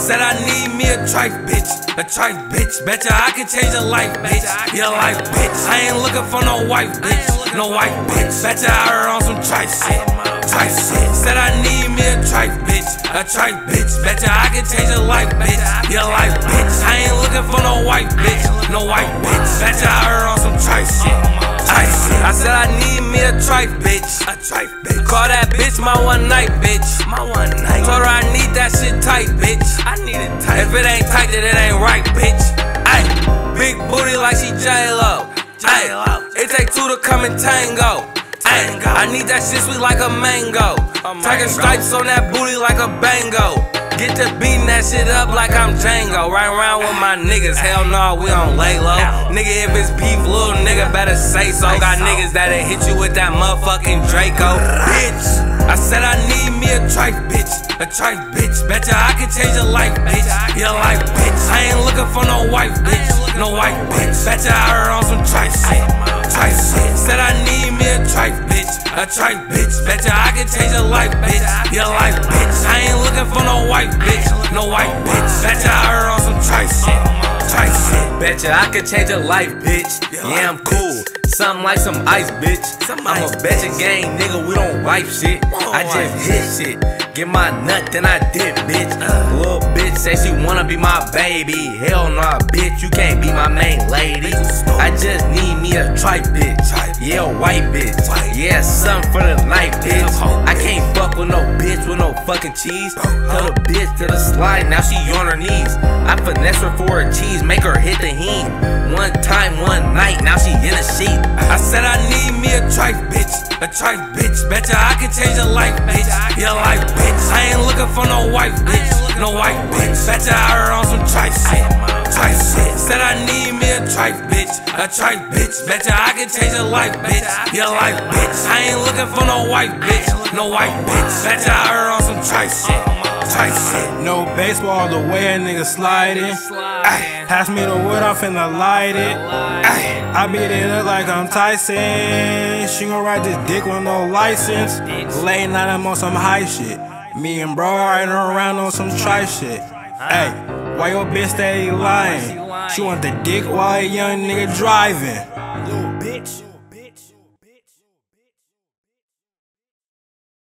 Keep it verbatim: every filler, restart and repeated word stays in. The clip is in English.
said I need me a trife bitch, a trife bitch. Betcha I can change your life, bitch. Your life, bitch. I ain't looking for no wife, bitch. No wife, bitch. Betcha I heard on some trife shit. Trife shit. Said I need me a trife bitch, a trife bitch. Betcha I can change your life, bitch. Your life, bitch. I ain't looking for no wife, bitch. No wife, bitch. Betcha I heard on some trife shit. Trife shit. I said I need me a trife bitch, a trife bitch. Call that bitch my one night bitch. My one night. Told her I need that shit tight, bitch. I need it tight. If it ain't tight, then it ain't right, bitch. Ay, big booty like she J-Lo. Ay, it take two to come and tango. Ay, I need that shit sweet like a mango. Taking stripes on that booty like a bango. Get to beating that shit up like I'm Django. Right around with my niggas, hell no, we don't lay low. Nigga, if it's beef, little nigga better say so. Got niggas that'll hit you with that motherfucking Draco. Bitch, I said I need me a trife bitch, a trife bitch. Betcha I can change your life, bitch. Your life, bitch. I ain't looking for no wife, bitch. No wife, bitch. Betcha I heard on some trife shit. Trife shit. Said I need me a trife bitch, a trife bitch. Betcha I can change your life, bitch. Your life, bitch. I ain't looking for no wife, bitch. No white bitch. Betcha I heard on some trife shit. Trife shit. Betcha I could change your life, bitch. Yeah, I'm cool. Something like some ice, bitch. I'm a betcha gang nigga, we don't wipe shit. I just hit shit. Get my nut, then I dip, bitch. Little bitch say she wanna be my baby. Hell nah, bitch, you can't be my main lady. I just need me a tripe bitch. Yeah, a white bitch. Yeah, something for the night, bitch. I can't fuck with no bitch with no fucking cheese. Tell the bitch to the slide, now she on her knees. I finesse her for her cheese, make her hit the heme. One time, one night, now she in a sheet. I said I need me a trife bitch, a trife bitch. Betcha I can change your life, bitch. Your life, bitch. I ain't looking for no wife, bitch. No wife, bitch. Betcha I heard on some trife shit. Trife shit. Said I need me a trife bitch, a trife bitch. Betcha I can change your life, bitch. Your life, bitch. I ain't looking for no wife, bitch. No wife, bitch. Betcha I heard on some trife shit. Trife shit. No baseball, the way a nigga sliding. Ay, pass me the wood, I'm finna light it. Ay, I beat it up like I'm Tyson. She gon' ride this dick with no license. Late night, I'm on some high shit. Me and bro riding around on some trife shit. Ay, why your bitch steady lying? She want the dick while a young nigga driving. Little bitch.